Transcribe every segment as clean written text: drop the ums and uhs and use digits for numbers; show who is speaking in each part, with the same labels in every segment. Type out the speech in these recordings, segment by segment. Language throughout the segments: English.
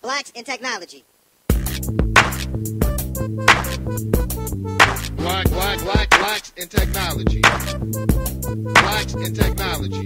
Speaker 1: Blacks in Technology.
Speaker 2: Blacks in Technology. Blacks in Technology.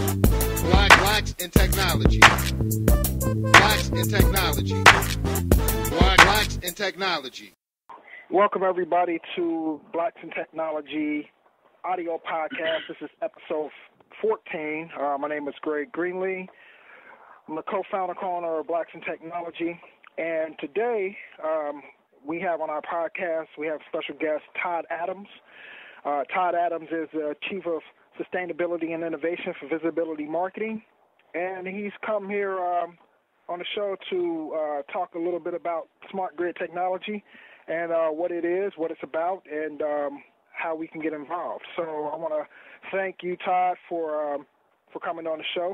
Speaker 2: Blacks in Technology. Blacks in Technology. Blacks in Technology.
Speaker 3: Welcome, everybody, to Blacks in Technology audio podcast. This is episode 14. My name is Greg Greenlee. I'm the co-founder of Blacks in Technology. And today, we have on our podcast, we have special guest Todd Adams. Todd Adams is the Chief of Sustainability and Innovation for Visibility Marketing. And he's come here on the show to talk a little bit about smart grid technology and what it is, what it's about, and how we can get involved. So I want to thank you, Todd, for coming on the show.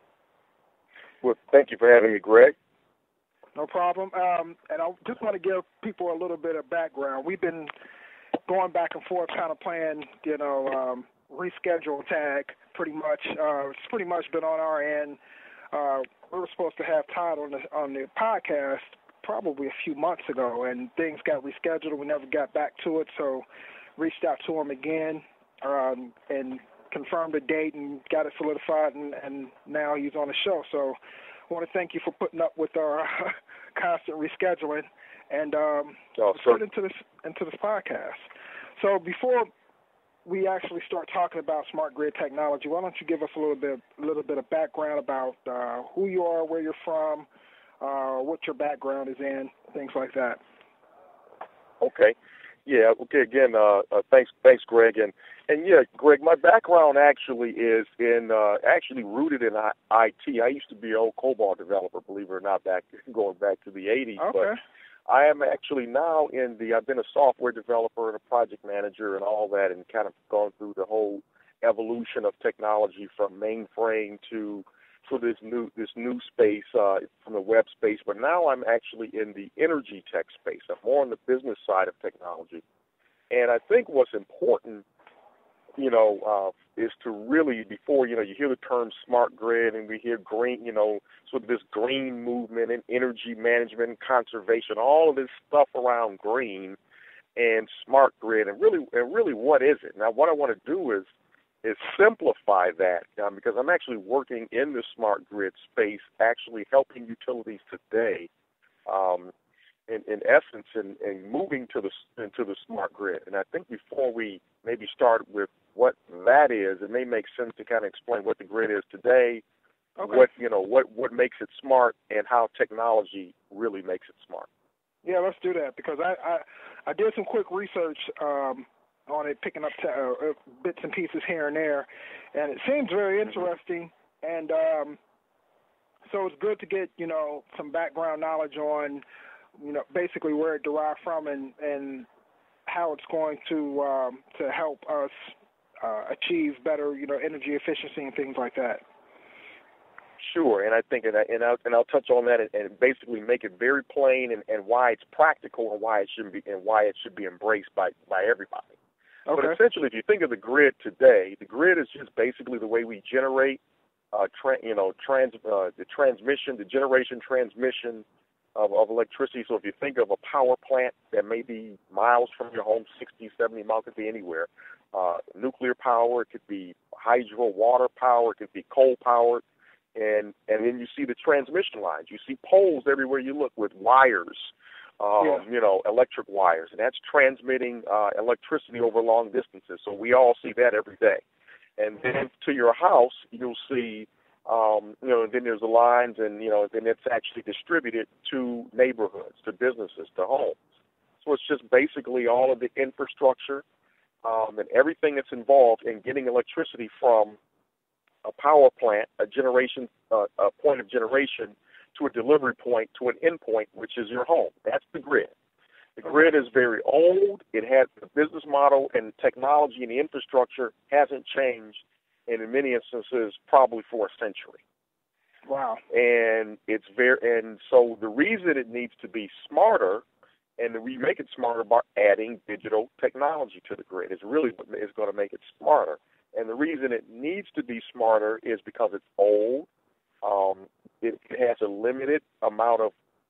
Speaker 4: Well, thank you for having me, Greg.
Speaker 3: No problem. And I just want to give people a little bit of background. We've been going back and forth, kind of playing, reschedule tag. Pretty much, it's pretty much been on our end. We were supposed to have Todd on the podcast probably a few months ago, and things got rescheduled. We never got back to it, so reached out to him again and confirmed a date and got it solidified, and now he's on the show. So I want to thank you for putting up with our constant rescheduling, and let's get into this podcast. So before we actually start talking about smart grid technology, why don't you give us a little bit of background about who you are, where you're from, what your background is in, things like that.
Speaker 4: Okay. Yeah. Okay. Again, thanks, Greg. And yeah, Greg, my background actually is actually rooted in IT. I used to be an old COBOL developer, believe it or not, going back to the 80s.
Speaker 3: Okay.
Speaker 4: But I am actually now I've been a software developer and a project manager and all that, and kind of gone through the whole evolution of technology from mainframe to this new space from the web space. But now I'm actually in the energy tech space. I'm more on the business side of technology. And I think what's important, is to really, before, you hear the term smart grid and we hear green, sort of this green movement and energy management and conservation, all of this stuff around green and smart grid, and really what is it? Now, what I want to do is simplify that, because I'm actually working in the smart grid space, actually helping utilities today, in essence, in moving into the smart grid. And I think before we maybe start with what that is, it may make sense to kind of explain what the grid is today,
Speaker 3: okay,
Speaker 4: what makes it smart, and how technology really makes it smart.
Speaker 3: Yeah, let's do that, because I did some quick research on it, picking up bits and pieces here and there, and it seems very interesting. And so it's good to get some background knowledge on basically where it derived from and how it's going to help us achieve better energy efficiency and things like that.
Speaker 4: Sure, and I think I'll touch on that and basically make it very plain and why it's practical and why it should be embraced by everybody.
Speaker 3: Okay.
Speaker 4: But essentially, if you think of the grid today, the grid is just basically the way we generate, the generation transmission of electricity. So if you think of a power plant that may be miles from your home, 60, 70 miles, could be anywhere. Nuclear power, it could be hydro, water power, it could be coal powered. And then you see the transmission lines. You see poles everywhere you look with wires, electric wires, and that's transmitting electricity over long distances. So we all see that every day. And then to your house, you'll see, then there's the lines, and then it's actually distributed to neighborhoods, to businesses, to homes. So it's just basically all of the infrastructure and everything that's involved in getting electricity from a power plant, a point of generation, to a delivery point, to an endpoint, which is your home. That's the grid. The grid is very old. It has the business model and technology and the infrastructure hasn't changed, and in many instances, probably for a century.
Speaker 3: Wow.
Speaker 4: And so the reason it needs to be smarter, and we make it smarter by adding digital technology to the grid, is really what is going to make it smarter. And the reason it needs to be smarter is because it's old. It has a limited amount of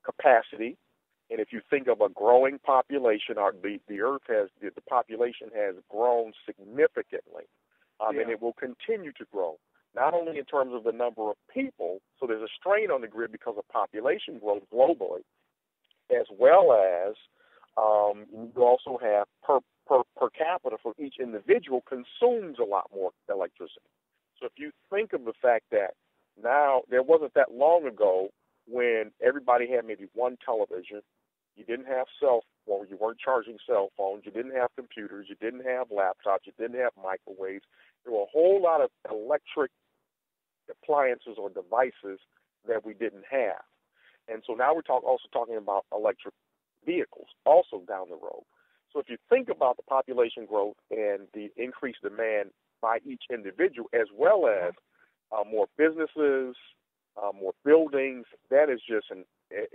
Speaker 4: capacity. And if you think of a growing population, the Earth the population has grown significantly, and it will continue to grow, not only in terms of the number of people, so there's a strain on the grid because of population growth globally, as well as you also have per capita for each individual consumes a lot more electricity. So if you think of the fact that now there wasn't that long ago when everybody had maybe one television, you didn't have you weren't charging cell phones, you didn't have computers, you didn't have laptops, you didn't have microwaves. There were a whole lot of electric appliances or devices that we didn't have. And so now we're also talking about electric vehicles also down the road. So if you think about the population growth and the increased demand by each individual, as well as more businesses, more buildings, that is just an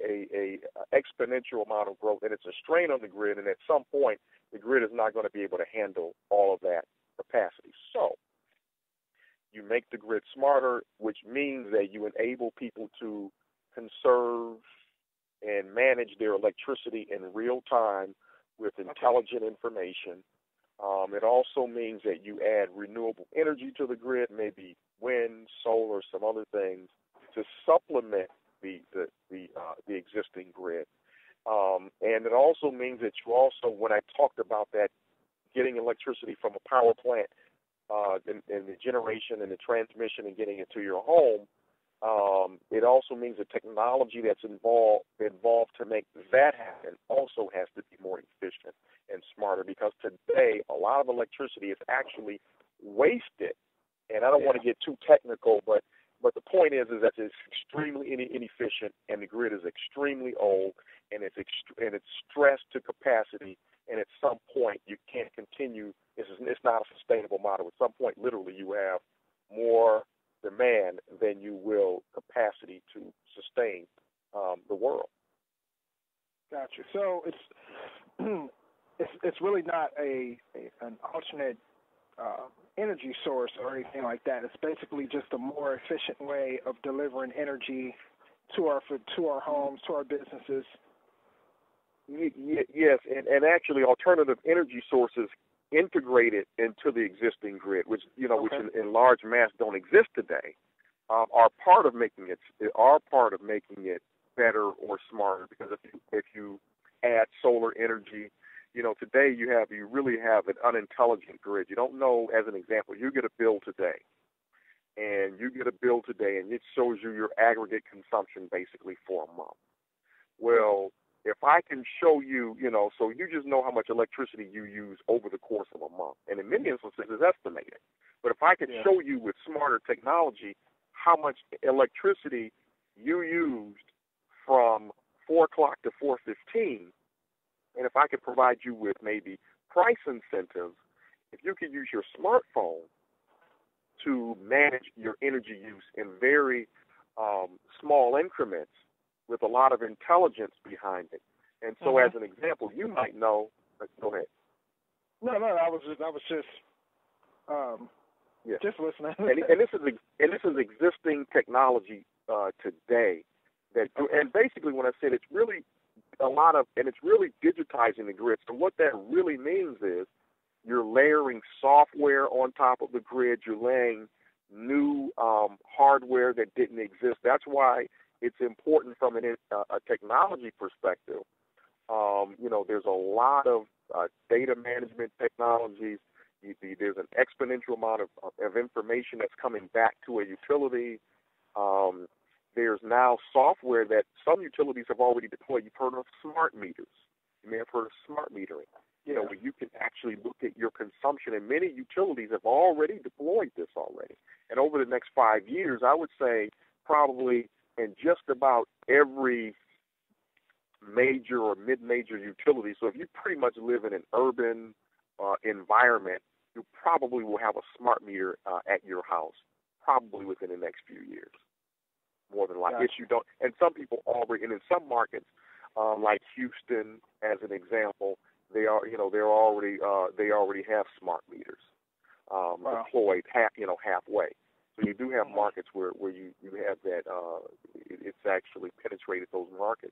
Speaker 4: exponential amount of growth, and it's a strain on the grid, and at some point the grid is not going to be able to handle all of that capacity. So you make the grid smarter, which means that you enable people to conserve and manage their electricity in real time with intelligent information. It also means that you add renewable energy to the grid, maybe wind, solar, some other things, to supplement the existing grid. And it also means that you also, when I talked about that, getting electricity from a power plant, and the generation and the transmission and getting it to your home, it also means the technology that's involved to make that happen also has to be more efficient and smarter, because today a lot of electricity is actually wasted. And I don't want to get too technical, but the point is that it's extremely inefficient, and the grid is extremely old, and it's stressed to capacity. And at some point, you can't continue. It's not a sustainable model. At some point, literally, you have more demand than you will capacity to sustain the world.
Speaker 3: Gotcha. So it's really not an alternate energy source or anything like that. It's basically just a more efficient way of delivering energy to our homes, to our businesses.
Speaker 4: Yes, and actually alternative energy sources integrated into the existing grid, which in large mass don't exist today, are part of making it better or smarter. Because if you add solar energy, today you really have an unintelligent grid. You don't know. As an example, you get a bill today, and it shows you your aggregate consumption basically for a month. Well, if I can show you, so you just know how much electricity you use over the course of a month, and in many instances it's estimated. But if I can show you with smarter technology how much electricity you used from 4 o'clock to 4:15, and if I could provide you with maybe price incentives, if you could use your smartphone to manage your energy use in very small increments, with a lot of intelligence behind it. And so, as an example, you might know. Go ahead.
Speaker 3: No, I was just listening.
Speaker 4: and this is existing technology today. And basically, when I said it's really it's really digitizing the grid. So what that really means is you're layering software on top of the grid. You're laying new hardware that didn't exist. That's why it's important from a technology perspective. There's a lot of data management technologies. There's an exponential amount of information that's coming back to a utility. There's now software that some utilities have already deployed. You've heard of smart meters. You may have heard of smart metering. Where you can actually look at your consumption, and many utilities have already deployed this already. And over the next 5 years, I would say probably in just about every major or mid-major utility. So if you pretty much live in an urban environment, you probably will have a smart meter at your house, probably within the next few years, more than likely. If you don't, and some people already, and in some markets, like Houston, as an example, they already have smart meters deployed halfway. So you do have markets where you have that, it's actually penetrated those markets.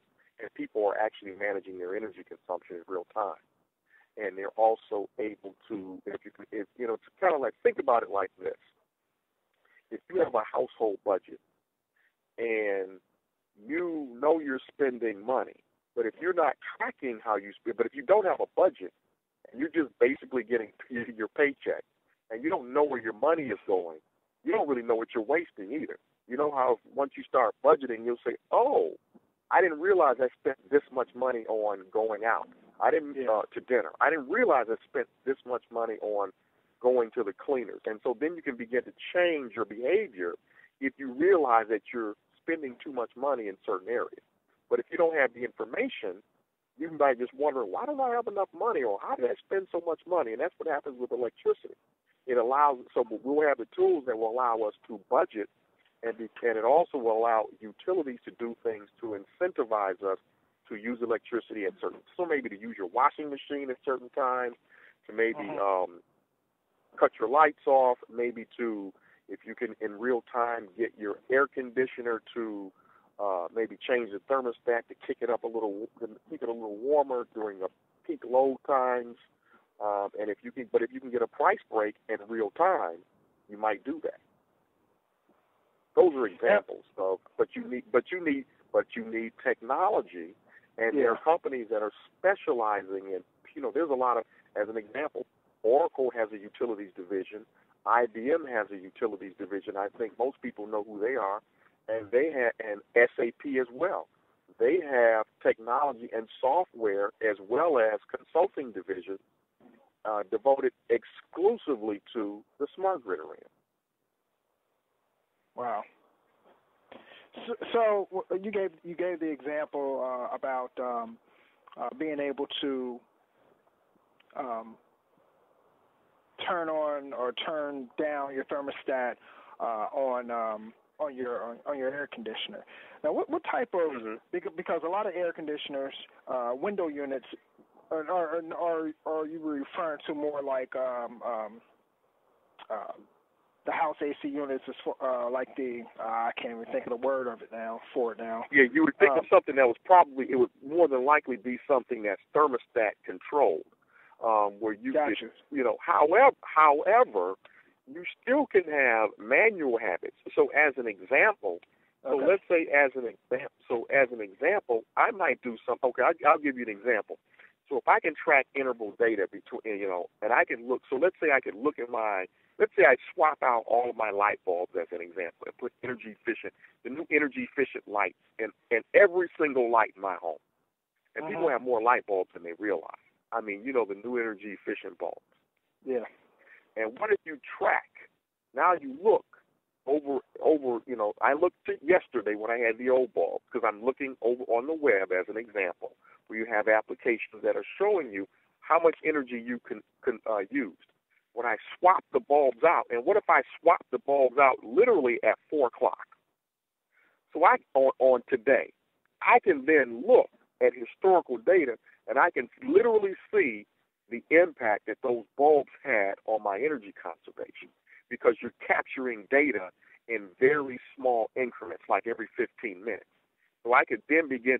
Speaker 4: and people are actually managing their energy consumption in real time. And they're also able to, if you know, it's kind of like, think about it like this. If you have a household budget and you know you're spending money, but if you're not tracking how you spend, but if you don't have a budget and you're just basically getting your paycheck and you don't know where your money is going, you don't really know what you're wasting either. You know how once you start budgeting, you'll say, oh, I didn't realize I spent this much money on going out. I didn't to dinner. I didn't realize I spent this much money on going to the cleaners. And so then you can begin to change your behavior if you realize that you're spending too much money in certain areas. But if you don't have the information, you might just wonder, why don't I have enough money, or how did I spend so much money? And that's what happens with electricity. It allows, so we'll have the tools that will allow us to budget, and it also will allow utilities to do things to incentivize us to use electricity at certain, so maybe to use your washing machine at certain times, to maybe cut your lights off, maybe to, if you can in real time get your air conditioner to maybe change the thermostat to kick it up a little, to keep it a little warmer during the peak load times. And if you can get a price break in real time, you might do that. Those are examples of, but you need technology, and there are companies that are specializing in, you know, there's a lot of, as an example, Oracle has a utilities division, IBM has a utilities division. I think most people know who they are, and they have, and SAP as well. They have technology and software as well as consulting division devoted exclusively to the smart grid arena.
Speaker 3: Wow. So you gave the example about being able to turn on or turn down your thermostat on your air conditioner. Now, what type of because a lot of air conditioners, window units, are you referring to more like the house AC units is like the I can't even think of the word of it now for it now.
Speaker 4: Yeah, you would think of something that was probably, it would more than likely be something that's thermostat controlled, where you could, you know. However, you still can have manual habits. So as an example, let's say as an example, I might do something. Okay, I'll give you an example. So if I can track interval data between, you know, and I can look. So let's say I could look at let's say I swap out all of my light bulbs as an example and put the new energy efficient lights in every single light in my home. And people have more light bulbs than they realize. I mean, you know, the new energy efficient bulbs.
Speaker 3: Yeah.
Speaker 4: And what if you track? Now you look over, you know, I looked at yesterday when I had the old bulb, because I'm looking over on the web as an example, where you have applications that are showing you how much energy you can use. When I swap the bulbs out, and what if I swap the bulbs out literally at 4 o'clock? So on today, I can then look at historical data, and I can literally see the impact that those bulbs had on my energy conservation, because you're capturing data in very small increments, like every 15 minutes. So I should then begin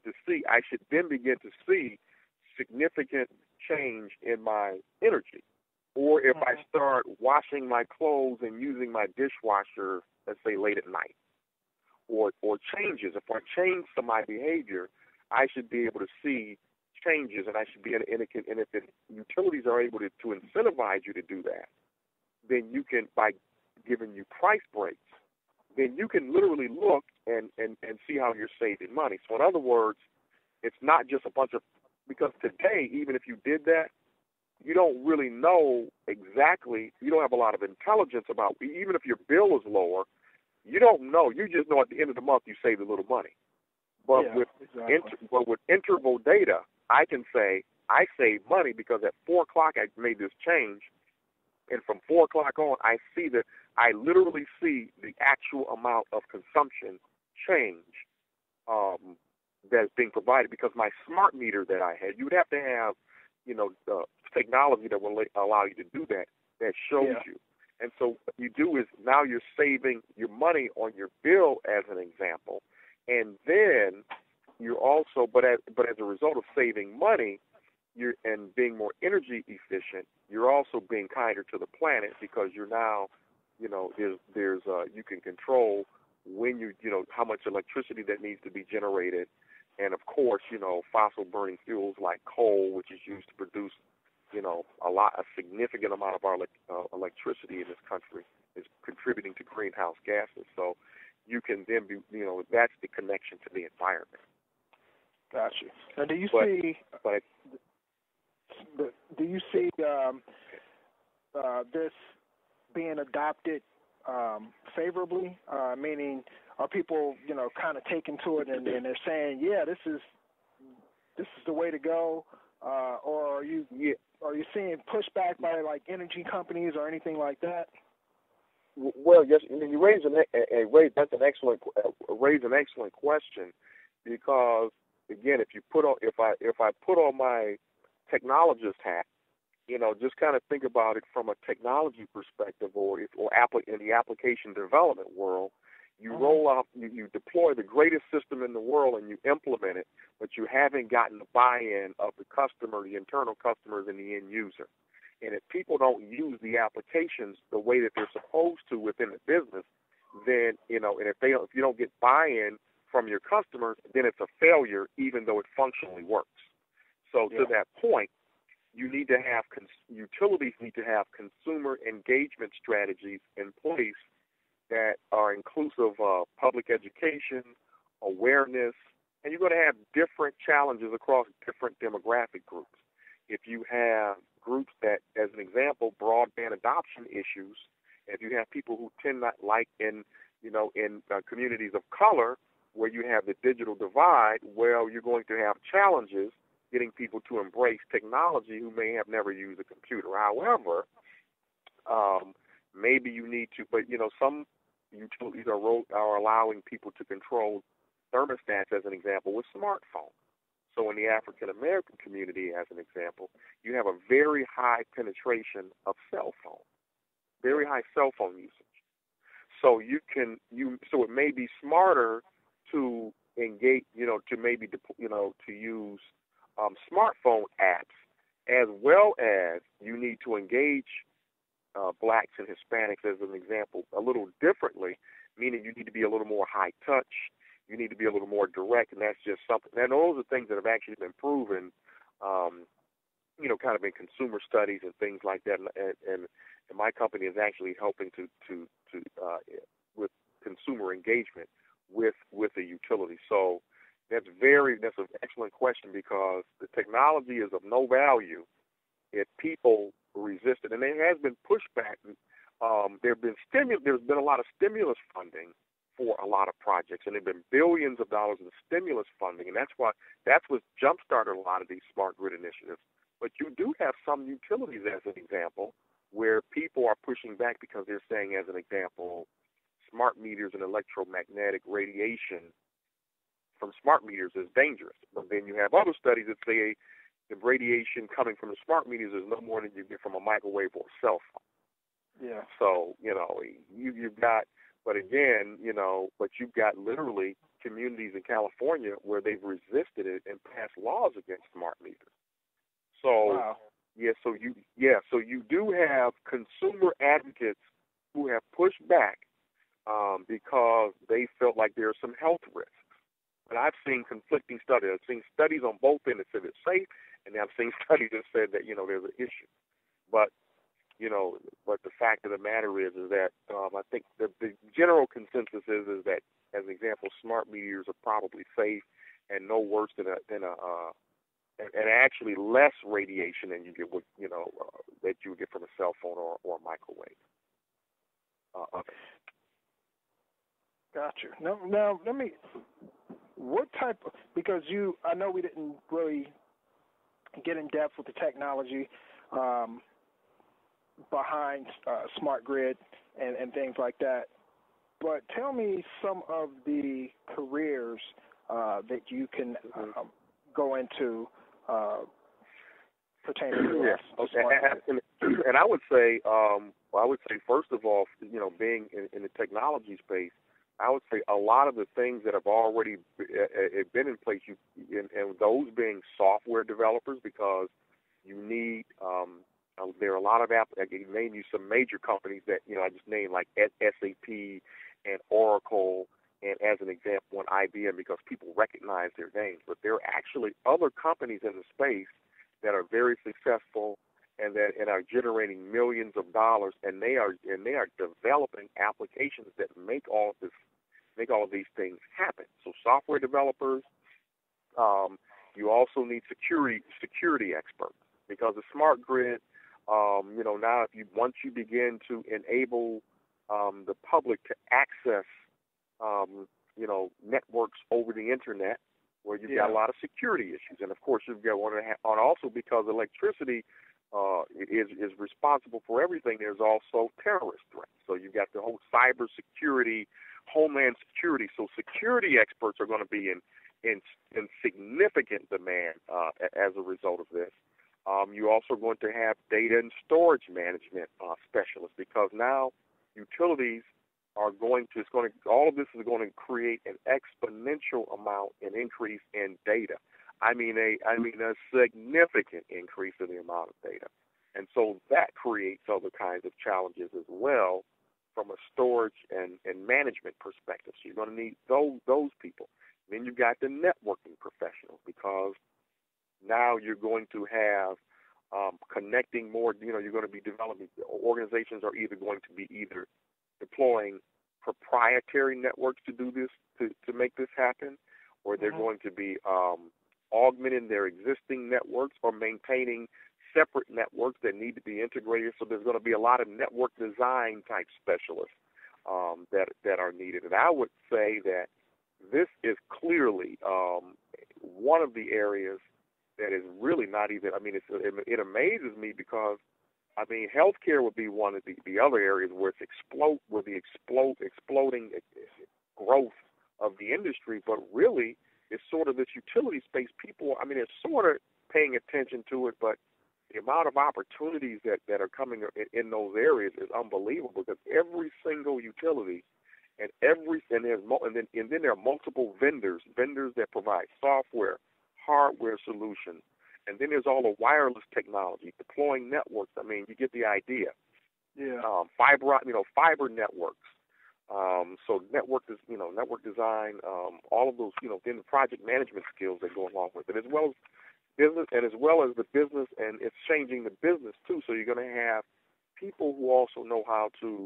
Speaker 4: to see significant change in my energy. Or if I start washing my clothes and using my dishwasher, let's say late at night, or changes, if I change some of my behavior, I should be able to see changes, and I should be able to, and if the utilities are able to incentivize you to do that, then you can, by giving you price breaks, then you can literally look and see how you're saving money. So in other words, it's not just a bunch of, because today, even if you did that, you don't really know exactly, you don't have a lot of intelligence about, even if your bill is lower, you don't know. You just know at the end of the month you saved a little money. But with interval data, I can say I saved money because at 4 o'clock I made this change, and from 4 o'clock on, I literally see the actual amount of consumption change that's being provided, because my smart meter that I had, you would have to have, you know, technology that will allow you to do that shows you. And so what you do is now you're saving your money on your bill as an example, and then you're also, but as a result of saving money, and being more energy efficient, you're also being kinder to the planet because you're now, there's you can control when how much electricity that needs to be generated, and of course, fossil burning fuels like coal, which is used to produce, a significant amount of our electricity in this country, is contributing to greenhouse gases. So you can then be, that's the connection to the environment.
Speaker 3: Gotcha. Now, do you see this being adopted favorably? Meaning, are people, kind of taking to it and they're saying, yeah, this is the way to go, or are you seeing pushback by like energy companies or anything like that?
Speaker 4: Well, yes, you raise that's an excellent question, because again, if I put on my technologist hat, just kind of think about it from a technology perspective, or in the application development world, you roll out, you deploy the greatest system in the world and you implement it, but you haven't gotten the buy-in of the customer, the internal customers, and the end user. And if people don't use the applications the way that they're supposed to within the business, then and if you don't get buy-in from your customers, then it's a failure, even though it functionally works. So to that point, utilities need to have consumer engagement strategies in place that are inclusive of public education, awareness, and you're going to have different challenges across different demographic groups. If you have groups that, as an example, broadband adoption issues, if you have people who tend not like in communities of color where you have the digital divide, well, you're going to have challenges getting people to embrace technology who may have never used a computer. However, maybe you need to, but some utilities are allowing people to control thermostats, as an example, with smartphones. So in the African American community, as an example, you have a very high penetration of cell phones, very high cell phone usage. So so it may be smarter to engage, to use smartphone apps, as well as you need to engage blacks and Hispanics, as an example, a little differently, meaning you need to be a little more high touch, you need to be a little more direct, and that's just something. And those are things that have actually been proven, kind of in consumer studies and things like that. And my company is actually helping to with consumer engagement with the utility. So that's an excellent question, because the technology is of no value if people resist it. And there has been pushback. There's been a lot of stimulus funding for a lot of projects, and there have been billions of dollars in stimulus funding, and that's what jump-started a lot of these smart grid initiatives. But you do have some utilities, as an example, where people are pushing back because they're saying, as an example, smart meters and electromagnetic radiation from smart meters is dangerous. But then you have other studies that say the radiation coming from the smart meters is no more than you get from a microwave or a cell phone.
Speaker 3: Yeah.
Speaker 4: So, you've got, but again, but you've got literally communities in California where they've resisted it and passed laws against smart meters. So,
Speaker 3: wow.
Speaker 4: So you do have consumer advocates who have pushed back because they felt like there are some health risks. But I've seen conflicting studies. I've seen studies on both ends that said it's safe, and I've seen studies that said that, there's an issue. But the fact of the matter is that I think the general consensus is that, as an example, smart meters are probably safe and no worse than and actually less radiation than you get with, that you would get from a cell phone or a microwave.
Speaker 3: Gotcha. Now, what type of, because I know we didn't really get in depth with the technology behind smart grid and things like that, but tell me some of the careers that you can go into pertaining to
Speaker 4: this. Okay. And I would say, first of all, being in the technology space, I would say a lot of the things that have already been in place, and those being software developers, because you need, there are a lot of, I can name you some major companies that, I just named, like SAP and Oracle, and as an example, and IBM, because people recognize their names. But there are actually other companies in the space that are very successful and are generating millions of dollars, and they are developing applications that make all of these things happen. So software developers, you also need security experts, because the smart grid, now once you begin to enable the public to access networks over the internet, where you've got a lot of security issues, and of course you've got one, and also because electricity is responsible for everything. There's also terrorist threats. So you've got the whole cyber security, homeland security. So security experts are going to be in significant demand as a result of this. You're also going to have data and storage management specialists, because now utilities are all of this is going to create an exponential amount, an increase in data. I mean a significant increase in the amount of data. And so that creates other kinds of challenges as well from a storage and management perspective. So you're going to need those people. Then you've got the networking professionals, because now you're going to have connecting more, you're going to be developing, organizations are either going to be deploying proprietary networks to do this, to make this happen, or they're going to be augmenting their existing networks or maintaining separate networks that need to be integrated. So there's going to be a lot of network design type specialists that are needed. And I would say that this is clearly one of the areas that is really not even, it amazes me, because healthcare would be one of the other areas where it's exploding growth of the industry, but really it's sort of this utility space. People, are sort of paying attention to it, but the amount of opportunities that are coming in those areas is unbelievable, because every single utility and then there are multiple vendors that provide software, hardware solutions, and then there's all the wireless technology, deploying networks. You get the idea. Yeah. Fiber networks. So network design, all of those, then the project management skills that go along with it, as well as business, and as well as the business, and it's changing the business too. So you're going to have people who also know how to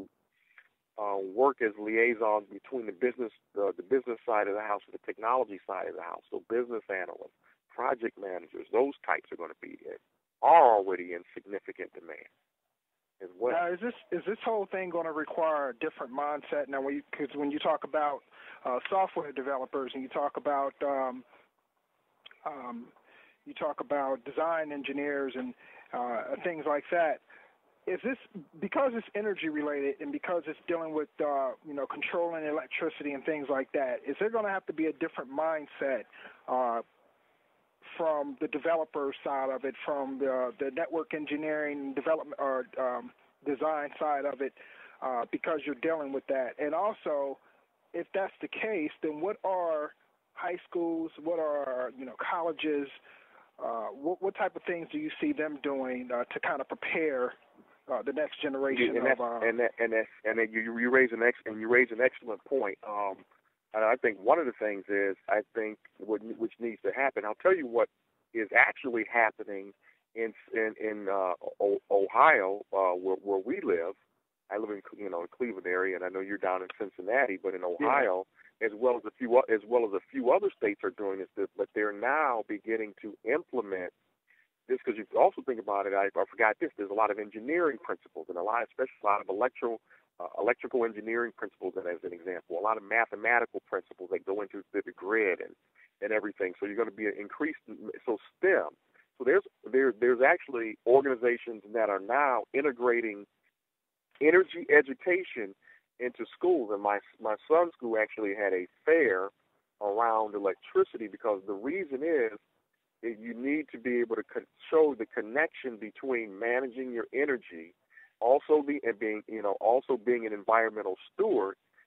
Speaker 4: work as liaisons between the business side of the house and the technology side of the house. So business analysts, project managers, those types are already in significant demand as well.
Speaker 3: Now, is this whole thing going to require a different mindset? Now, because when you talk about software developers and you talk about design engineers and things like that, is this, because it's energy related and because it's dealing with controlling electricity and things like that, is there going to have to be a different mindset from the developer side of it, from the network engineering development or design side of it, because you're dealing with that? And also, if that's the case, then what are high schools, what are colleges, what type of things do you see them doing to kind of prepare the next generation
Speaker 4: you raise an excellent point. And I think one of the things is, which needs to happen. I'll tell you what is actually happening in Ohio, where we live. I live in the Cleveland area, and I know you're down in Cincinnati, but in Ohio, as well as a few other states are doing this. But they're now beginning to implement this, because you also think about it. I forgot this. There's a lot of engineering principles, and especially a lot of electrical engineering principles, and as an example, a lot of mathematical principles that go into the grid and everything. So you're going to be increased. So STEM. So there's actually organizations that are now integrating energy education into schools, and my son's school actually had a fair around electricity, because the reason is that you need to be able to show the connection between managing your energy, also being an environmental steward,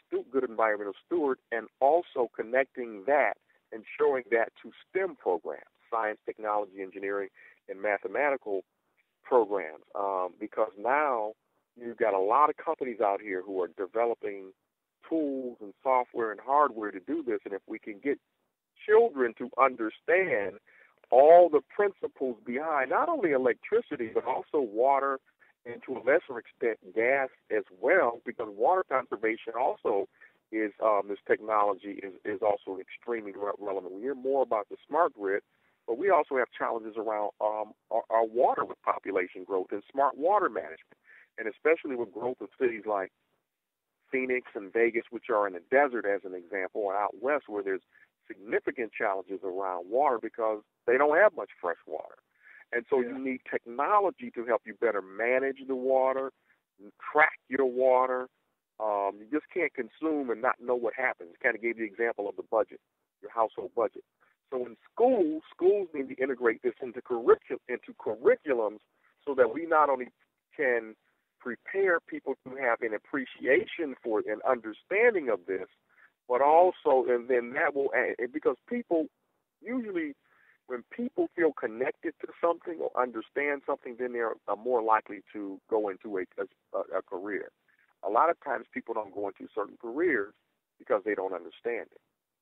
Speaker 4: good environmental steward, and also connecting that and showing that to STEM programs, science, technology, engineering, and mathematical programs, because now you've got a lot of companies out here who are developing tools and software and hardware to do this, and if we can get children to understand all the principles behind not only electricity but also water and to a lesser extent gas as well, because water conservation also is this technology is also extremely relevant. We hear more about the smart grid, but we also have challenges around our water with population growth and smart water management, and especially with growth of cities like Phoenix and Vegas, which are in the desert as an example, or out west where there's significant challenges around water because they don't have much fresh water. And so you need technology to help you better manage the water, track your water. You just can't consume and not know what happens. Kind of gave the example of the budget, your household budget. So in schools need to integrate this into curriculums so that we not only can prepare people to have an appreciation for an understanding of this, but also, and then that will, because people usually, when people feel connected to something or understand something, then they're more likely to go into a career. A lot of times people don't go into certain careers because they don't understand it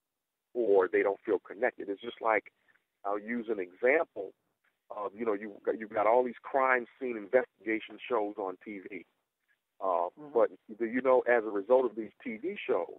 Speaker 4: or they don't feel connected. It's just like, I'll use an example of, you've got all these crime scene investigation shows on TV. But, as a result of these TV shows,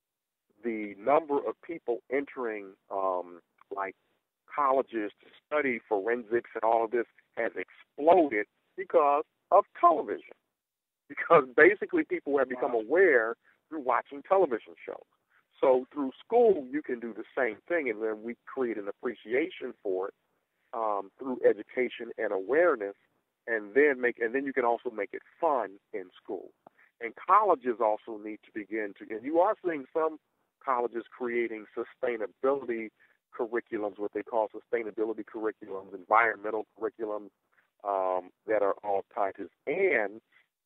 Speaker 4: the number of people entering, like colleges to study forensics and all of this has exploded because of television. Because basically people have become aware through watching television shows. So through school, you can do the same thing, and then we create an appreciation for it through education and awareness, and then you can also make it fun in school. And colleges also need to begin to, and you are seeing some colleges creating sustainability curriculums, what they call sustainability curriculums, environmental curriculums that are all tied to this. And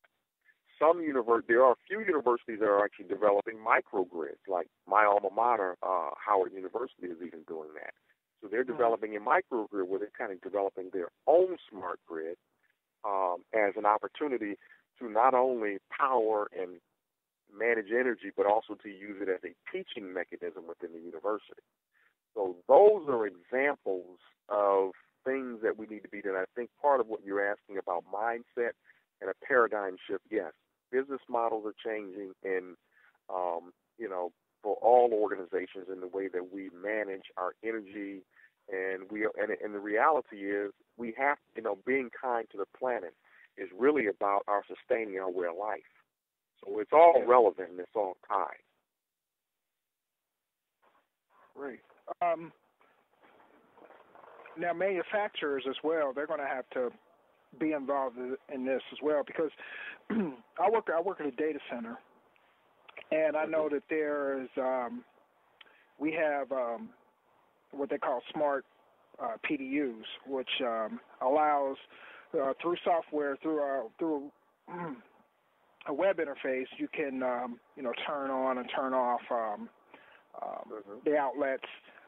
Speaker 4: there are a few universities that are actually developing microgrids, like my alma mater, Howard University, is even doing that. So they're developing a microgrid where they're kind of developing their own smart grid as an opportunity to not only power and manage energy, but also to use it as a teaching mechanism within the university. So those are examples of things that we need to be doing. I think part of what you're asking about mindset and a paradigm shift, yes, business models are changing in, for all organizations in the way that we manage our energy, and the reality is we have, being kind to the planet is really about our sustaining our way of life. So it's all relevant and it's all tied.
Speaker 3: Great. Now, manufacturers as well, they're going to have to be involved in this as well, because I work at a data center, and I know that there's we have what they call smart PDUs, which allows through software, through a web interface, you can turn on and turn off the outlets.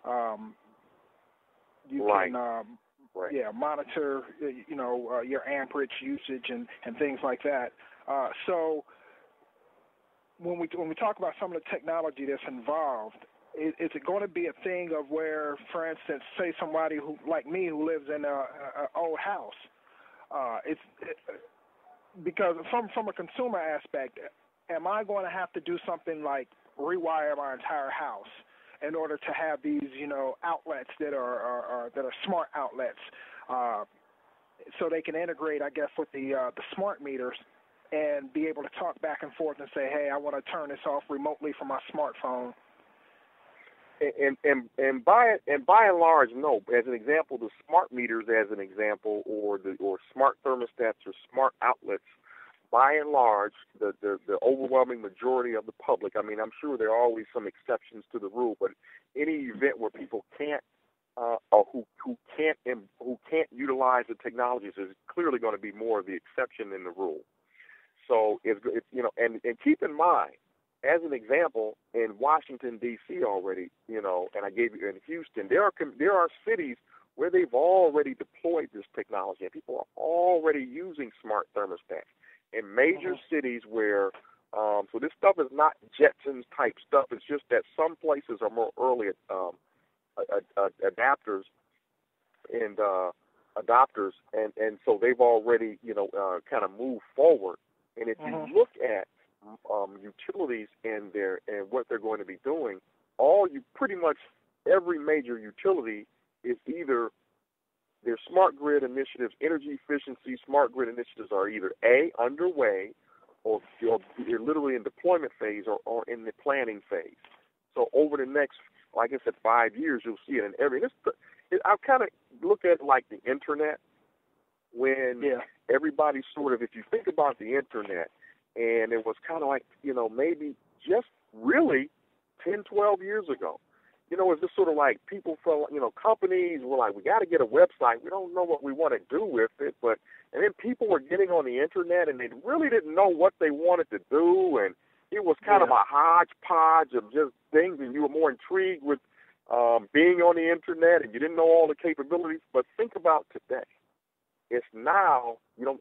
Speaker 3: You can monitor your amperage usage and things like that. So when we talk about some of the technology that's involved, is it going to be a thing of where, for instance, say somebody who like me who lives in a old house, because from a consumer aspect, am I going to have to do something like rewire my entire house in order to have these, outlets that are smart outlets, so they can integrate, I guess, with the smart meters and be able to talk back and forth and say, hey, I want to turn this off remotely from my smartphone?
Speaker 4: And by and large, no. As an example, the smart meters, as an example, or smart thermostats or smart outlets, by and large, the overwhelming majority of the public, I mean, I'm sure there are always some exceptions to the rule, but any event where people can't or who can't utilize the technologies is clearly going to be more of the exception than the rule. So it's and keep in mind, as an example, in Washington, D.C. already, you know, and I gave you in Houston, there are cities where they've already deployed this technology, and people are already using smart thermostats. In major cities where, so this stuff is not Jetsons type stuff. It's just that some places are more early adapters and adopters, and so they've already, you know, kind of moved forward. And if you look at utilities and what they're going to be doing, pretty much every major utility is either their smart grid initiatives, energy efficiency smart grid initiatives are either A, underway, or they're literally in deployment phase or in the planning phase. So over the next, like I said, 5 years, you'll see it in every. I kind of look at it like the internet, when everybody sort of, if you think about the internet, and it was kind of like, you know, maybe just really 10, 12 years ago. You know, it's just sort of like people from, you know, companies were like, we got to get a website. We don't know what we want to do with it. And then people were getting on the internet and they really didn't know what they wanted to do. And it was kind of a hodgepodge of just things. And you were more intrigued with being on the internet and you didn't know all the capabilities. But think about today. It's now,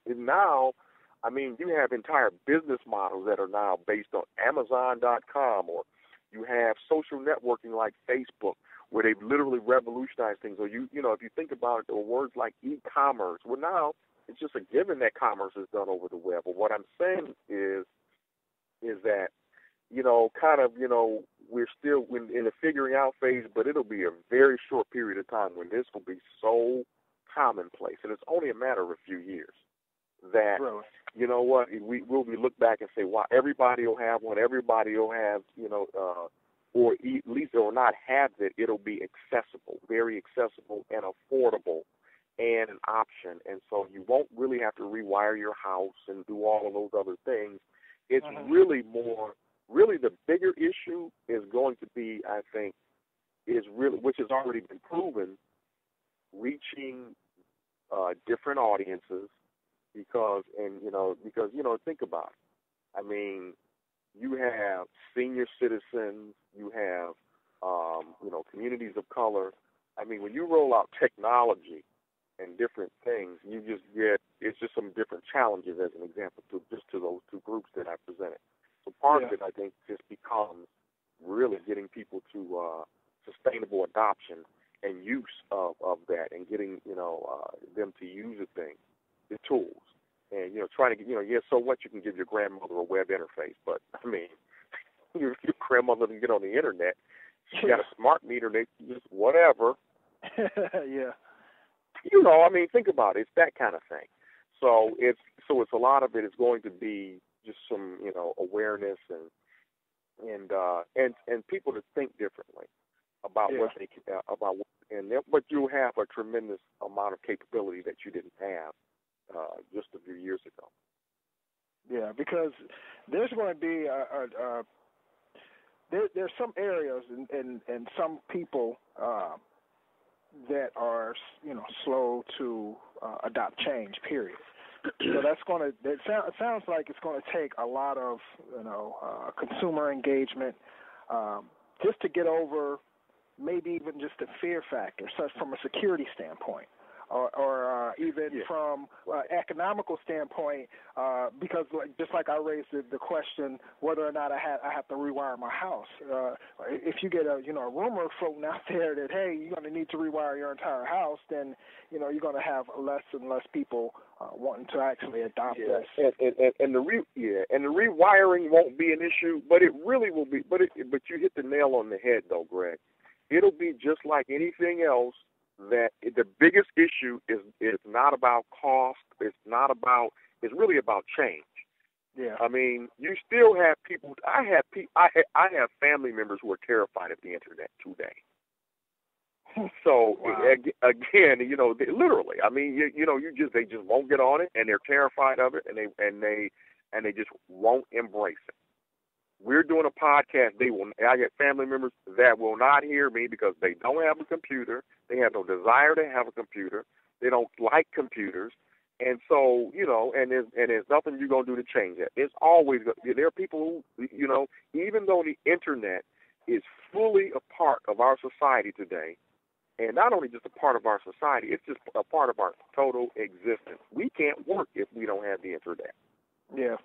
Speaker 4: I mean, you have entire business models that are now based on Amazon.com, or you have social networking like Facebook, where they've literally revolutionized things. Or you know, if you think about it, there are words like e-commerce. Well, now it's just a given that commerce is done over the web. But what I'm saying is that, you know, kind of, you know, we're still in the figuring out phase, but it'll be a very short period of time when this will be so commonplace, and it's only a matter of a few years that, you know what, we'll look back and say, wow, everybody will have one, everybody will have, you know, or at least they will not have it. It'll be accessible, very accessible and affordable and an option. And so you won't really have to rewire your house and do all of those other things. It's really the bigger issue is going to be, I think, which has already been proven, reaching different audiences, because think about it. I mean, you have senior citizens, you have communities of color. I mean, when you roll out technology and different things, it's just some different challenges, as an example, to those two groups that I presented. So part of it, I think, just becomes really getting people to sustainable adoption and use of that, and getting, them to use the tools. And, trying to get, so what, you can give your grandmother a web interface, but, I mean, your grandmother can get on the internet. She got a smart meter, they just whatever. I mean, think about it. It's that kind of thing. So it's a lot of it is going to be just some, awareness and people to think differently about what they but you'll have a tremendous amount of capability that you didn't have just a few years ago.
Speaker 3: Yeah, because there's going to be there's some areas and some people that are slow to adopt change. Period. So it sounds like it's going to take a lot of consumer engagement just to get over maybe even just the fear factor, such from a security standpoint, or even from economical standpoint, because just like I raised the question whether or not I have to rewire my house. If you get a rumor floating out there that, hey, you're going to need to rewire your entire house, then you're going to have less and less people wanting to actually adopt this.
Speaker 4: And the rewiring won't be an issue, but it really will be. But you hit the nail on the head, though, Greg. It'll be just like anything else. That the biggest issue is not about cost. It's really about change.
Speaker 3: Yeah.
Speaker 4: I mean, you still have people. I have family members who are terrified of the internet today. So again, literally. I mean, they just won't get on it, and they're terrified of it, and they just won't embrace it. We're doing a podcast. I get family members that will not hear me because they don't have a computer. They have no desire to have a computer. They don't like computers. And so, and there's nothing you're going to do to change that. It's always, there are people who, even though the internet is fully a part of our society today, and not only just a part of our society, it's just a part of our total existence. We can't work if we don't have the internet.
Speaker 3: Yeah.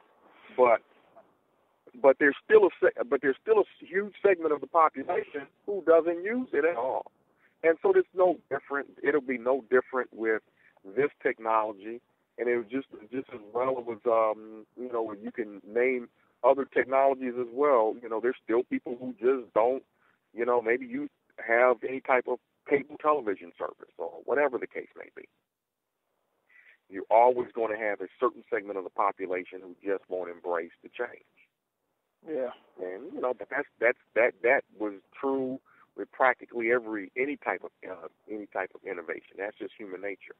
Speaker 4: But there's still a huge segment of the population who doesn't use it at all. And so it's no different. It'll be no different with this technology, and it was just as well. It was, you can name other technologies as well. There's still people who just don't, maybe you have any type of cable television service or whatever the case may be. You're always going to have a certain segment of the population who just won't embrace the change.
Speaker 3: Yeah.
Speaker 4: And that was true with practically any type of innovation. That's just human nature.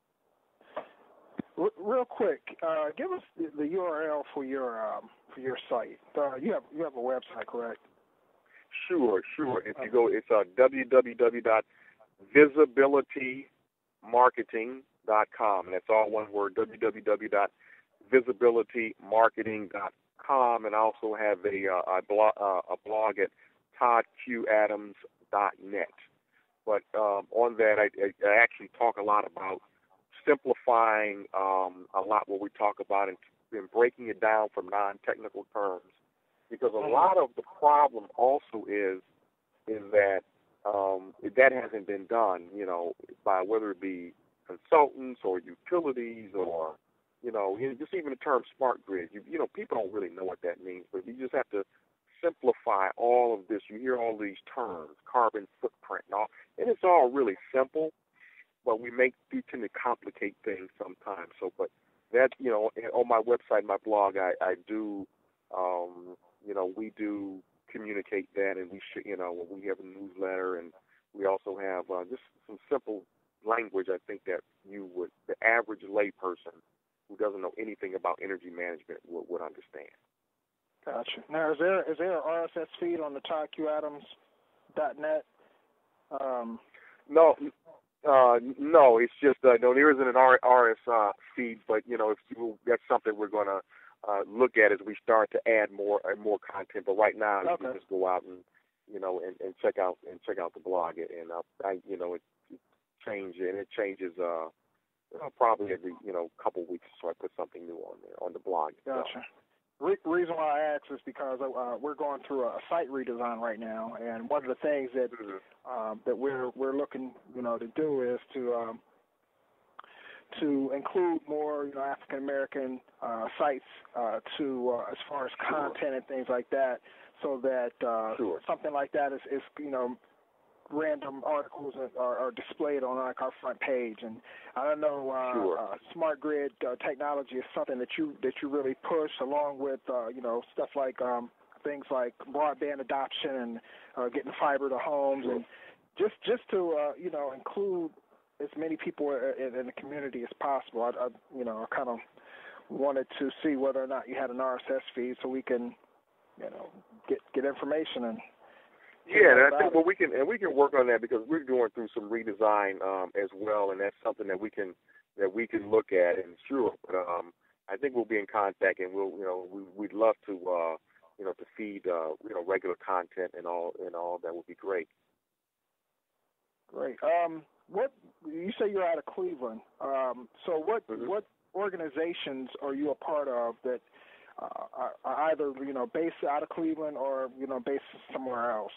Speaker 3: Real quick, give us the URL for your site. You have a website, correct?
Speaker 4: Sure. If you go, it's www.visibilitymarketing.com, and that's all one word. www.visibilitymarketing.com, and I also have a blog at toddadams.net. But on that, I actually talk a lot about simplifying a lot what we talk about and breaking it down from non-technical terms, because a lot of the problem also is that that hasn't been done, by whether it be consultants or utilities or, just even the term smart grid. People don't really know what that means, but you just have to simplify all of this. You hear all these terms, carbon footprint and all, and it's all really simple, but we tend to complicate things sometimes. So, but that, on my website, my blog, I do, we do communicate that, and we have a newsletter, and we also have just some simple language. I think that the average layperson who doesn't know anything about energy management would understand.
Speaker 3: Gotcha. Now, is there an RSS feed on the toddadams.net?
Speaker 4: No, it's just no. There isn't an RSS feed, but that's something we're going to look at as we start to add more content. But right now, you can just go out and and check out the blog, and it changes probably every couple weeks, so I put something new on there on the blog.
Speaker 3: Gotcha. Reason why I ask is because we're going through a site redesign right now, and one of the things that that we're looking to do is to include more African American sites as far as content and things like that, so that something like that is random articles are displayed on like our front page. And I don't know, smart grid technology is something that you really push, along with stuff like things like broadband adoption and getting fiber to homes, and just to include as many people in the community as possible. I kind of wanted to see whether or not you had an RSS feed so we can get information and.
Speaker 4: Yeah, and I think we can work on that, because we're going through some redesign as well, and that's something that we can look at. And sure, but I think we'll be in contact, and we'd love to to feed regular content and all that would be great.
Speaker 3: Great. What you say you're out of Cleveland? So what organizations are you a part of that are either based out of Cleveland or based somewhere else?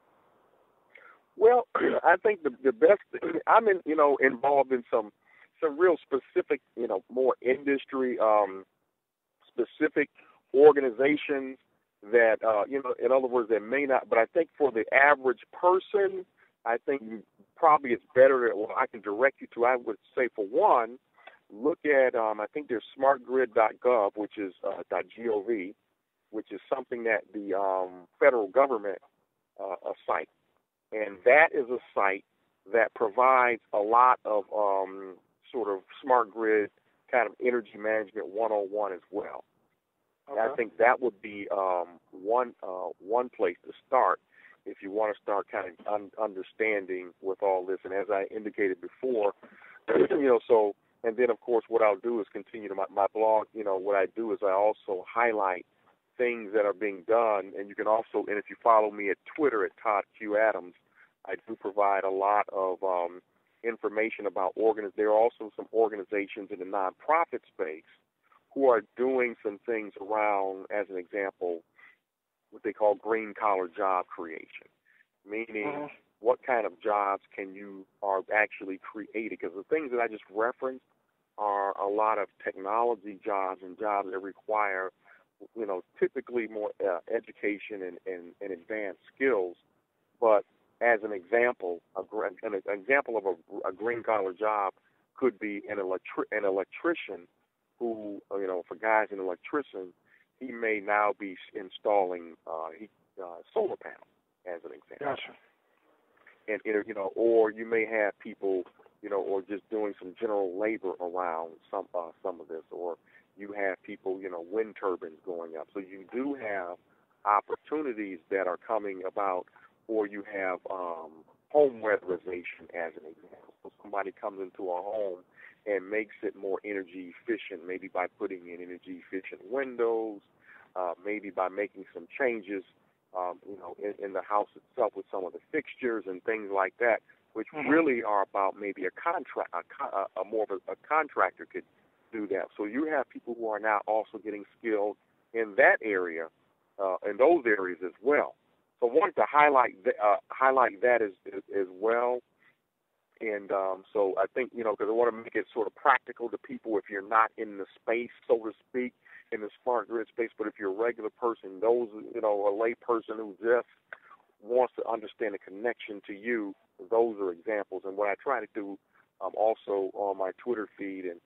Speaker 4: Well, I think the best. I'm involved in some real specific, more industry specific organizations that in other words, that may not. But I think for the average person, I think probably it's better that I can direct you to. I would say, for one, look at I think there's smartgrid.gov, which is .gov, which is something that the federal government site, and that is a site that provides a lot of sort of smart grid kind of energy management 101 as well. Okay. I think that would be one place to start if you want to start kind of understanding with all this. And as I indicated before, and And then, of course, what I'll do is continue to my blog. What I do is I also highlight things that are being done. And you can also, and if you follow me at Twitter at Todd Q Adams, I do provide a lot of information about There are also some organizations in the nonprofit space who are doing some things around, as an example, what they call green-collar job creation, meaning what kind of jobs are actually created. Because the things that I just referenced are a lot of technology jobs and jobs that require, typically more education and advanced skills. But as an example, an example of a green-collar job could be an electrician who, for guys in electrician, he may now be installing solar panels, as an example.
Speaker 3: Gotcha.
Speaker 4: And or you may have people, or just doing some general labor around some of this, or you have people, wind turbines going up. So you do have opportunities that are coming about, or you have home weatherization, as an example. So somebody comes into a home and makes it more energy efficient, maybe by putting in energy efficient windows, maybe by making some changes, in the house itself with some of the fixtures and things like that, which really are about maybe more of a contractor could do that. So you have people who are now also getting skilled in that area, in those areas as well. So I wanted to highlight that as well. And so I think, because I want to make it sort of practical to people if you're not in the space, so to speak, in the smart grid space. But if you're a regular person, a lay person who just wants to understand the connection to you, those are examples. And what I try to do also on my Twitter feed and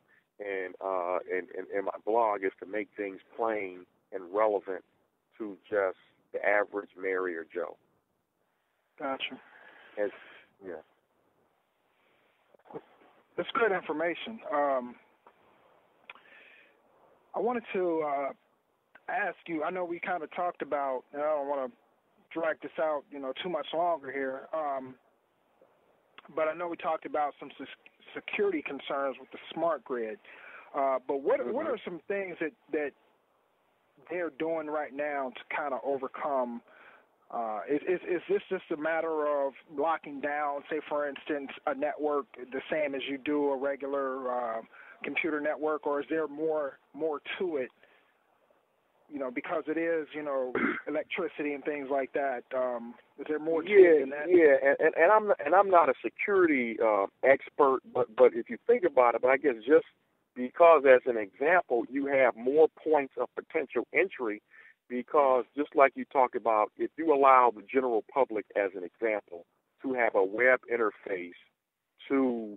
Speaker 4: my blog is to make things plain and relevant to just the average Mary or Joe.
Speaker 3: Gotcha.
Speaker 4: Yeah.
Speaker 3: That's good information. I wanted to ask you, I know we kind of talked about, and I don't want to drag this out, too much longer here, but I know we talked about some security concerns with the smart grid. But what are some things that they're doing right now to kind of overcome? Is this just a matter of locking down, say, for instance, a network the same as you do a regular computer network, or is there more to it? Because it is, electricity and things like that. Is there more to it than that?
Speaker 4: Yeah, and I'm not a security expert, but if you think about it, but I guess just because, as an example, you have more points of potential entry. Because just like you talked about, if you allow the general public, as an example, to have a web interface to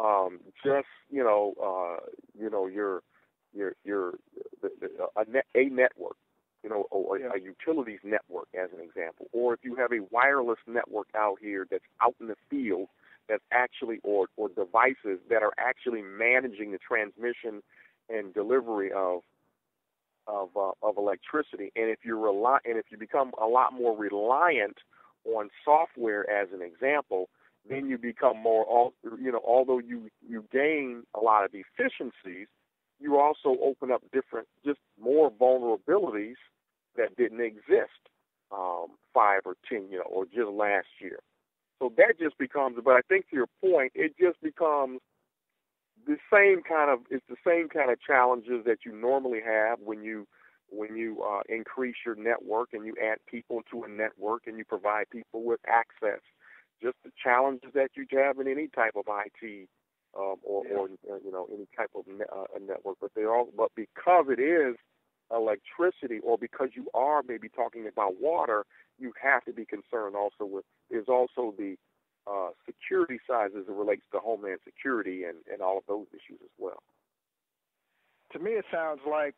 Speaker 4: a network, or a utilities network, as an example, or if you have a wireless network out here that's out in the field that's actually, or devices that are actually managing the transmission and delivery of electricity, and if you become a lot more reliant on software, as an example, then you become more, although you gain a lot of efficiencies, you also open up just more vulnerabilities that didn't exist 5 or 10, or just last year. So that just becomes, but I think to your point, it just becomes the same kind of challenges that you normally have when you increase your network and you add people to a network and you provide people with access. Just the challenges that you have in any type of IT or any type of network. But because it is electricity, or because you are maybe talking about water, you have to be concerned also with. There's also the security side as it relates to homeland security and all of those issues as well.
Speaker 3: To me, it sounds like,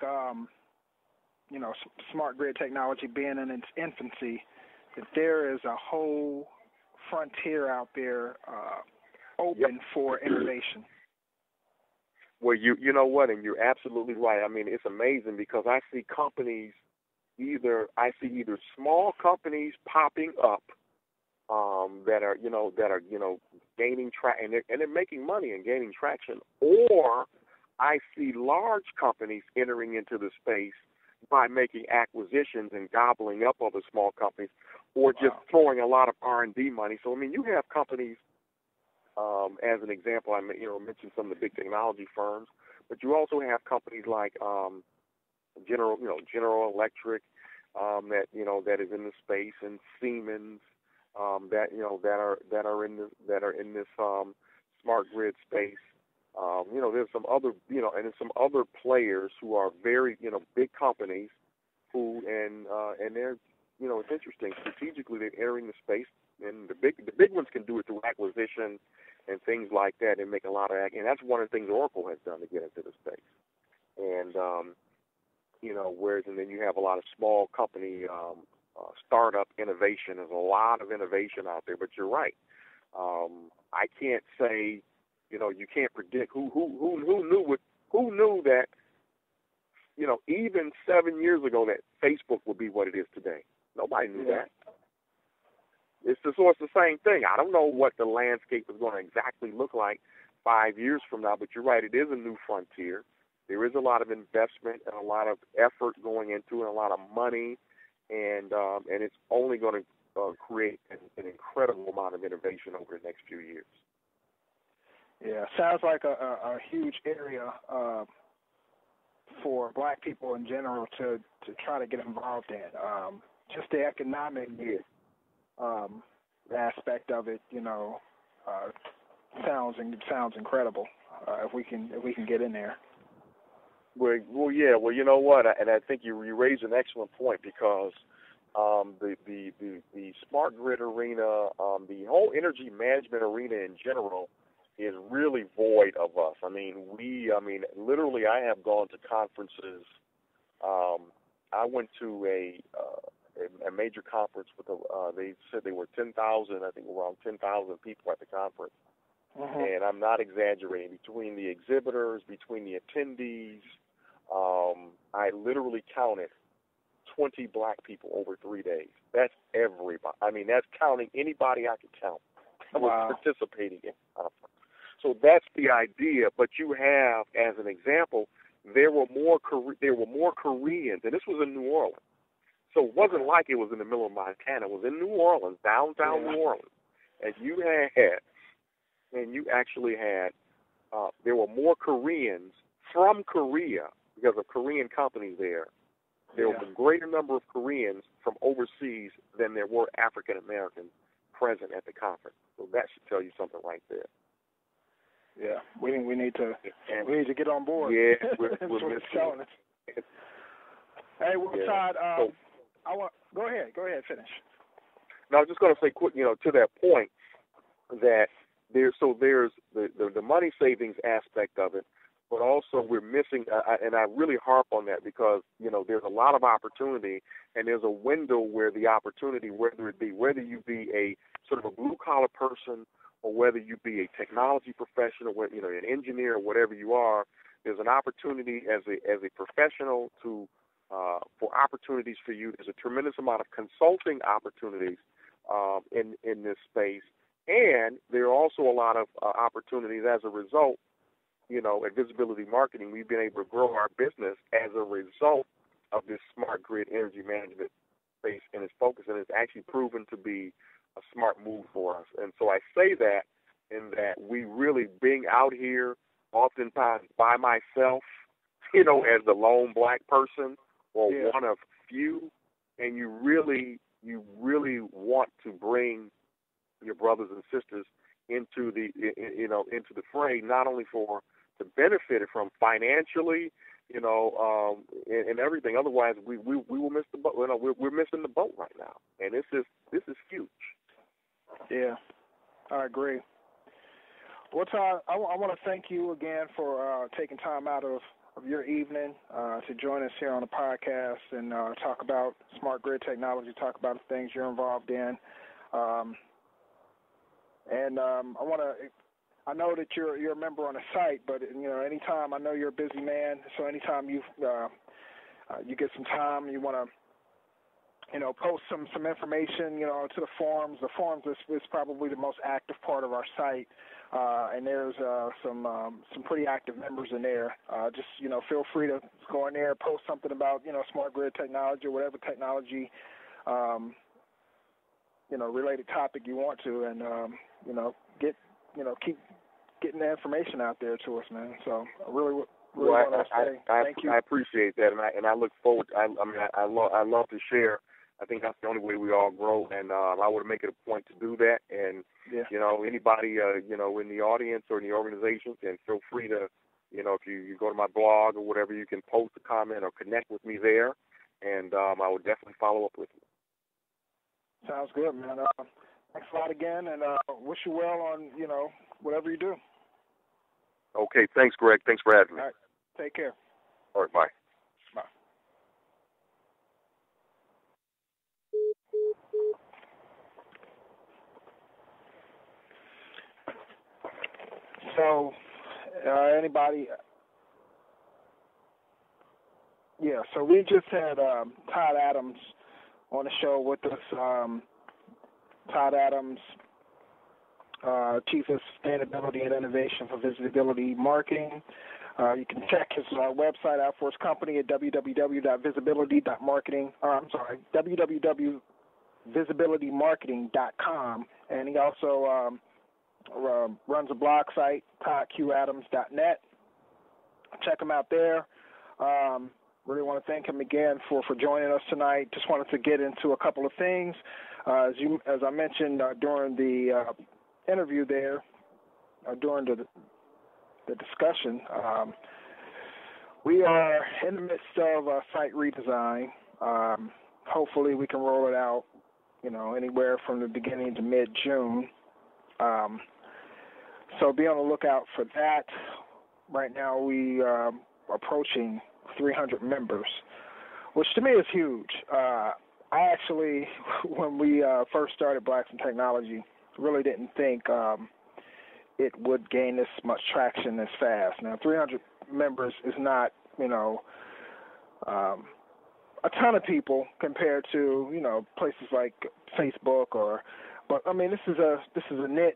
Speaker 3: smart grid technology being in its infancy, that there is a whole frontier out there open for innovation.
Speaker 4: Well, you know what, and you're absolutely right. I mean, it's amazing because I see companies, either small companies popping up that are gaining traction, and they're making money and gaining traction. Or I see large companies entering into the space by making acquisitions and gobbling up other small companies, or just throwing a lot of R&D money. So I mean, you have companies. As an example, I mentioned some of the big technology firms, but you also have companies like General Electric, that is in the space, and Siemens, that are in this smart grid space. There's some other, and there's some other players who are very, big companies who, and they're, it's interesting. Strategically, they're entering the space, and the big ones can do it through acquisition and things like that, and make a lot of, and that's one of the things Oracle has done to get into the space. And, whereas, and then you have a lot of small company, startup innovation. There's a lot of innovation out there, but you're right. I can't say, you can't predict who knew that, even 7 years ago that Facebook would be what it is today. Nobody knew that. It's the same thing. I don't know what the landscape is going to exactly look like 5 years from now, but you're right. It is a new frontier. There is a lot of investment and a lot of effort going into it, and a lot of money, and it's only going to create an incredible amount of innovation over the next few years.
Speaker 3: Yeah, sounds like a huge area for black people in general to try to get involved in. Just the economic aspect of it, sounds incredible. If we can get in there.
Speaker 4: Well, yeah. Well, you know what? And I think you raised an excellent point, because the smart grid arena, the whole energy management arena in general, is really void of us. I mean, literally, I have gone to conferences. I went to a major conference with they said there were 10,000, I think around 10,000 people at the conference. Mm-hmm. And I'm not exaggerating. Between the exhibitors, between the attendees, I literally counted 20 black people over 3 days. That's everybody. I mean, that's counting anybody I could count. I was participating in the conference. So that's the idea. But you have, as an example, there were more Koreans, and this was in New Orleans. So it wasn't like it was in the middle of Montana. It was in New Orleans, downtown New Orleans. And you actually had, there were more Koreans from Korea, because of Korean companies there. There was a greater number of Koreans from overseas than there were African Americans present at the conference. So that should tell you something right there.
Speaker 3: Yeah, we need to get on board.
Speaker 4: Yeah, we're missing it.
Speaker 3: Hey, Todd, go ahead, finish.
Speaker 4: No, I was just going to say quick, to that point, that there's the money savings aspect of it, but also we're missing, and I really harp on that, because there's a lot of opportunity, and there's a window where the opportunity, whether you be a sort of a blue collar person, or whether you be a technology professional, an engineer, or whatever you are, there's an opportunity as a professional for opportunities for you. There's a tremendous amount of consulting opportunities in this space, and there are also a lot of opportunities as a result. At Visibility Marketing, we've been able to grow our business as a result of this smart grid energy management space and its focus, and it's actually proven to be a smart move for us. And so I say that in that we really, being out here oftentimes by myself, as the lone black person or one of few, and you really want to bring your brothers and sisters into the fray, not only to benefit from financially, and everything. Otherwise, we will miss the boat. We're missing the boat right now, and this is huge.
Speaker 3: Yeah, I agree. Well, Todd, I want to thank you again for taking time out of your evening to join us here on the podcast and talk about smart grid technology, talk about the things you're involved in. I know that you're a member on the site, but anytime, I know you're a busy man, so anytime you get some time, you want post some information, to the forums. The forums is probably the most active part of our site, and there's some pretty active members in there. Just feel free to go in there, post something about smart grid technology or whatever technology related topic you want to, and keep getting the information out there to us, man. So I really want to say thank you.
Speaker 4: I appreciate that, and I look forward. I love to share. I think that's the only way we all grow, and I would make it a point to do that. And anybody in the audience or in the organization, can feel free to, if you go to my blog or whatever, you can post a comment or connect with me there, and I would definitely follow up with you.
Speaker 3: Sounds good, man. Thanks a lot again, and wish you well on whatever you do.
Speaker 4: Okay, thanks, Greg. Thanks for having me.
Speaker 3: All right, take care.
Speaker 4: All right, bye.
Speaker 3: Bye. So, anybody? Yeah. So we just had Todd Adams on the show with us. Todd Adams, Chief of Sustainability and Innovation for Visibility Marketing. You can check his website out for his company at www.visibilitymarketing.com, and he also runs a blog site, toddqadams.net. Check him out there. Really want to thank him again for joining us tonight. Just wanted to get into a couple of things. As I mentioned during the interview there, during the discussion, we are in the midst of a site redesign. Hopefully we can roll it out, anywhere from the beginning to mid-June. So be on the lookout for that. Right now we are approaching 300 members, which to me is huge. I actually, when we first started Blacks in Technology, really didn't think it would gain this much traction this fast. Now, 300 members is not, a ton of people compared to, places like Facebook but I mean, this is a niche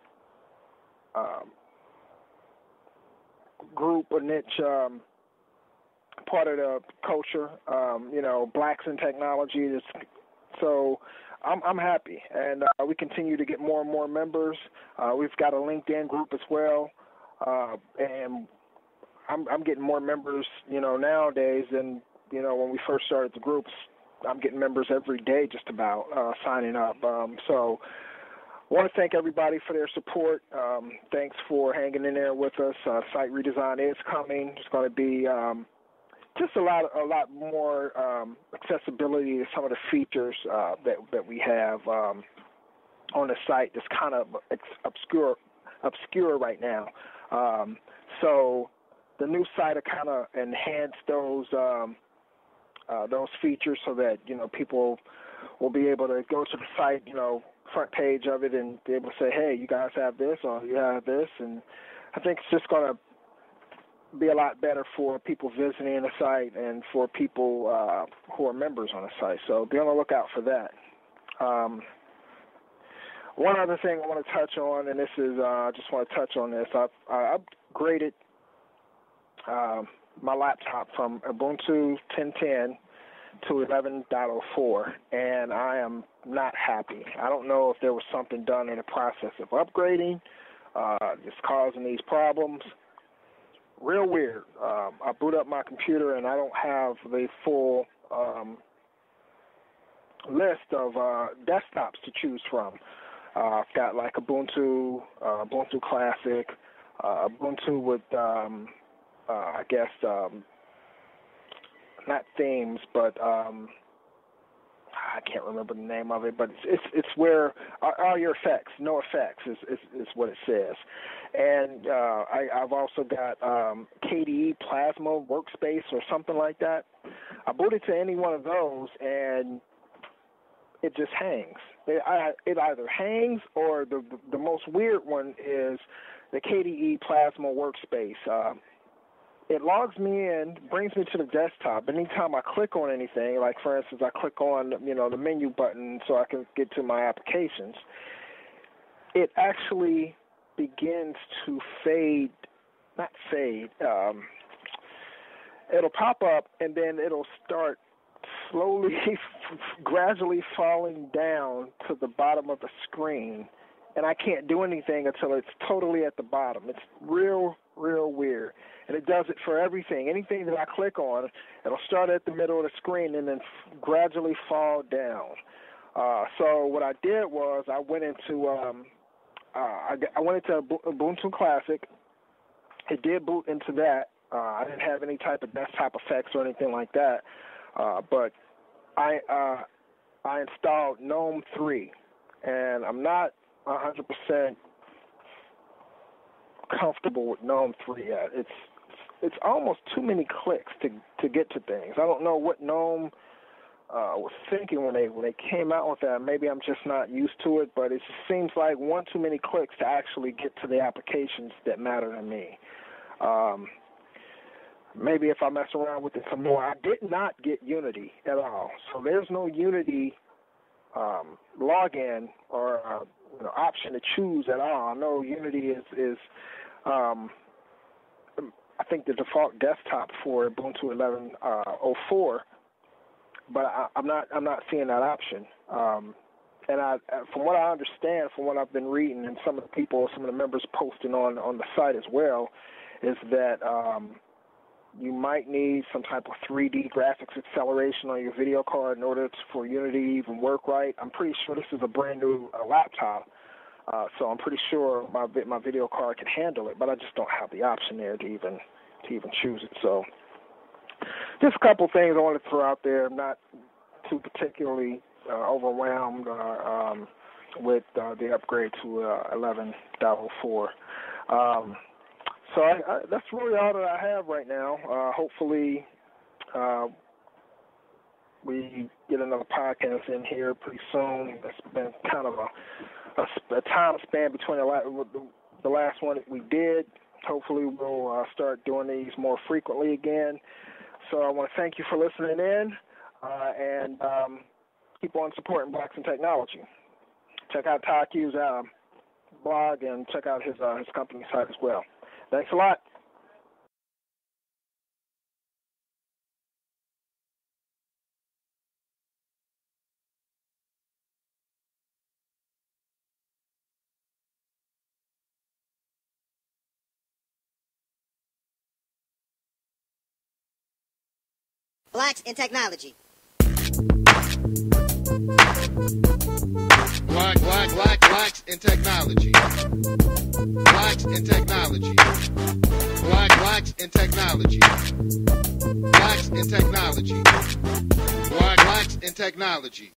Speaker 3: group, a niche part of the culture, Blacks in Technology. So I'm happy, and we continue to get more and more members. We've got a LinkedIn group as well, and I'm getting more members, nowadays than, when we first started the groups. I'm getting members every day just about signing up. So I want to thank everybody for their support. Thanks for hanging in there with us. Site redesign is coming. It's going to be just a lot more accessibility to some of the features that we have on the site that's kind of obscure right now. So the new site will kind of enhance those features so that people will be able to go to the site, front page of it, and be able to say, hey, you guys have this or you have this, and I think it's just going to be a lot better for people visiting the site and for people who are members on the site. So be on the lookout for that. One other thing I want to touch on, and this is I just want to touch on this. I upgraded my laptop from Ubuntu 10.10 to 11.04, and I am not happy. I don't know if there was something done in the process of upgrading that's causing these problems. Real weird. I boot up my computer and I don't have the full list of desktops to choose from. I've got like Ubuntu, Ubuntu Classic, Ubuntu with I guess not themes, but I can't remember the name of it, but it's where all your effects, no effects is what it says. And I've also got KDE Plasma Workspace or something like that. I boot it to any one of those, and it just hangs. It either hangs, or the most weird one is the KDE Plasma Workspace. it logs me in, brings me to the desktop. Anytime I click on anything, like for instance, I click on, you know, the menu button so I can get to my applications, it actually begins to it'll pop up and then it'll start slowly, gradually falling down to the bottom of the screen, and I can't do anything until it's totally at the bottom. It's real weird, and it does it for everything. Anything that I click on, it'll start at the middle of the screen and then gradually fall down. So what I did was I went into Ubuntu Classic. It did boot into that. I didn't have any type of desktop effects or anything like that, but I installed GNOME 3, and I'm not 100% comfortable with GNOME 3 yet. It's almost too many clicks to get to things. I don't know what GNOME was thinking when they came out with that. Maybe I'm just not used to it, but it just seems like one too many clicks to actually get to the applications that matter to me. Maybe if I mess around with it some more. I did not get Unity at all, so there's no Unity login or option to choose at all. I know Unity is I think the default desktop for Ubuntu 11.04, but I'm not seeing that option. And from what I understand, from what I've been reading, and some of the members posting on the site as well, is that you might need some type of 3D graphics acceleration on your video card in order for Unity to even work right. I'm pretty sure this is a brand new laptop, so I'm pretty sure my video card can handle it, but I just don't have the option there to even choose it. So just a couple things I want to throw out there. I'm not too particularly overwhelmed with the upgrade to 11.04. So that's really all that I have right now. Hopefully we get another podcast in here pretty soon. It's been kind of a time span between the last one that we did. Hopefully we'll start doing these more frequently again. So I want to thank you for listening in, and keep on supporting Blacks in Technology. Check out Todd Q's blog and check out his company site as well. Thanks a lot.
Speaker 1: Blacks in Technology.
Speaker 2: Blacks in Technology. Blacks in Technology. Blacks in Technology. Blacks in Technology. Blacks in Technology.